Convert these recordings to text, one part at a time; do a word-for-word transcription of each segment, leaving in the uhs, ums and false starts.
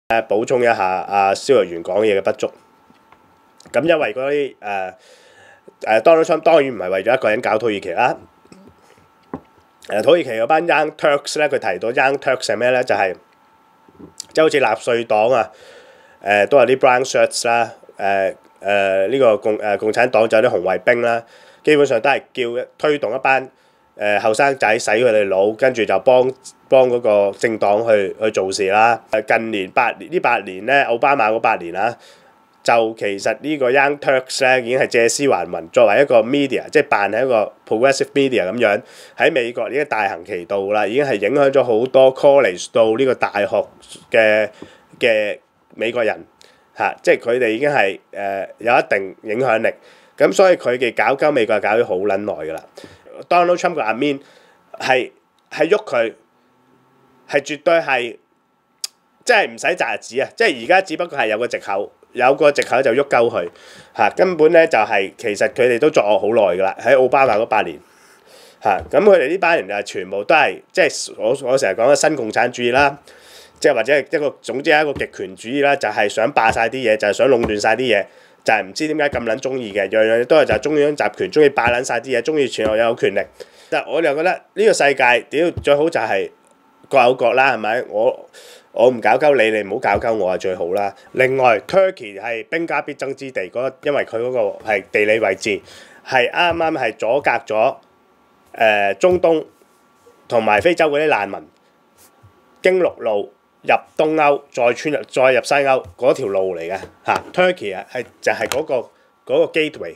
誒補充一下阿蕭若元講嘢嘅不足。咁因為嗰啲誒誒 Donald Trump 當然唔係為咗一個人搞土耳其啦。誒土耳其嗰班 Young Turks 咧，佢提到 Young Turks 係咩咧？就係即係好似納粹黨啊，誒都有啲 brown shirts 啦，誒誒呢個共誒共產黨就有啲紅衛兵啦，基本上都係叫推動一班誒後生仔洗佢哋腦，跟住就幫幫嗰個政黨去去做事啦。誒近年八年呢八年咧，奧巴馬嗰八年啊，就其實呢個 Young Turks 咧已經係借屍還魂，作為一個 media， 即係扮係一個 progressive media 咁樣喺美國已經大行其道啦，已經係影響咗好多 college 到呢個大學嘅嘅美國人嚇、啊，即係佢哋已經係誒、呃、有一定影響力，咁所以佢哋搞鳩美國搞咗好撚耐㗎啦。Donald Trump 個 admin 係係喐佢係絕對係即係唔使擲日子啊！即係而家只不過係有個藉口。有個藉口就喐鳩佢嚇，根本咧就係、是、其實佢哋都作惡好耐㗎啦，喺奧巴馬嗰八年嚇，咁佢哋呢班人就係全部都係即係我我成日講嘅新共產主義啦，即係或者係一個總之係一個極權主義啦，就係、是、想霸晒啲嘢，就係、是、想壟斷晒啲嘢，就係、是、唔知點解咁撚中意嘅，樣樣都係就係中央集權，中意霸撚晒啲嘢，中意全部有權力。但我就覺得呢個世界屌最好就係各有各啦，係咪？我我唔搞鳩你，你唔好搞鳩我係最好啦。另外 Turkey 係兵家必爭之地，嗰因為佢嗰個係地理位置係啱啱係阻隔咗誒、呃、中東同埋非洲嗰啲難民經陸路入東歐，再穿入再入西歐嗰條路嚟嘅嚇。Turkey 啊係就係嗰個嗰個 gateway，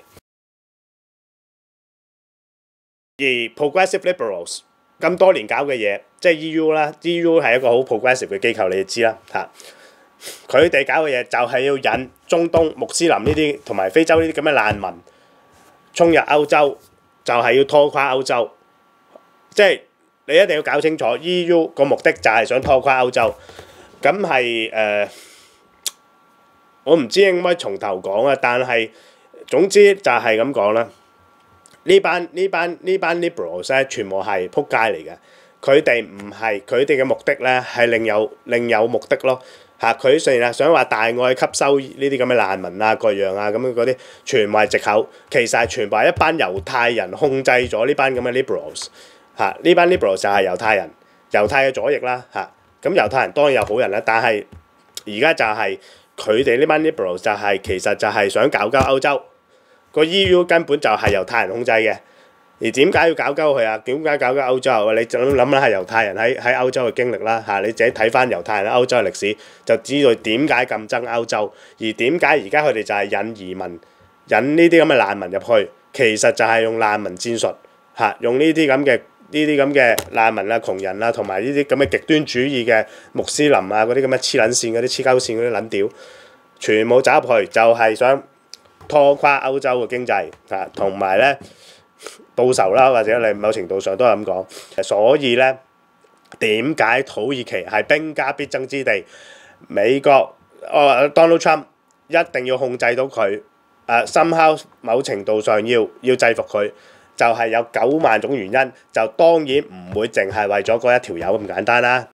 而 progressive liberals 咁多年搞嘅嘢，即係 E U 啦 ，E U 係一個好 progressive 嘅機構，你哋知啦嚇。佢哋搞嘅嘢就係要引中東穆斯林呢啲同埋非洲呢啲咁嘅難民衝入歐洲，就係要拖垮歐洲。即係你一定要搞清楚 E U 個目的就係想拖垮歐洲。咁係誒，我唔知應唔應該從頭講啊，但係總之就係咁講啦。呢班呢班呢班 liberals 咧，全部係撲街嚟嘅。佢哋唔係佢哋嘅目的咧，係另有另有目的咯嚇。佢雖然係想話大愛吸收呢啲咁嘅難民啊、各樣啊咁樣嗰啲，全部係藉口。其實係全部係一班猶太人控制咗呢班咁嘅 liberals 嚇。呢班 liberals 就係猶太人，猶太嘅左翼啦嚇。咁猶太人當然有好人啦，但係而家就係佢哋呢班 liberals 就係、是、其實就係想搞鳩歐洲。個 E U 根本就係猶太人控制嘅，而點解要搞鳩佢啊？點解搞鳩歐洲？你就諗諗係猶太人喺喺歐洲嘅經歷啦嚇，你自己睇翻猶太人喺歐洲嘅歷史，就知道點解咁憎歐洲，而點解而家佢哋就係引移民、引呢啲咁嘅難民入去，其實就係用難民戰術嚇，用呢啲咁嘅呢啲咁嘅難民啊、窮人啊，同埋呢啲咁嘅極端主義嘅穆斯林啊，嗰啲咁嘅黐撚線嗰啲黐鳩線嗰啲撚屌，全部走入去就係想拖垮歐洲嘅經濟啊，同埋咧報仇啦，或者你某程度上都係咁講。所以咧，點解土耳其係兵家必爭之地？美國哦 Donald Trump 一定要控制到佢，誒 somehow 某程度上要要制服佢，就係有九萬種原因，就當然唔會淨係為咗嗰一條友咁簡單啦。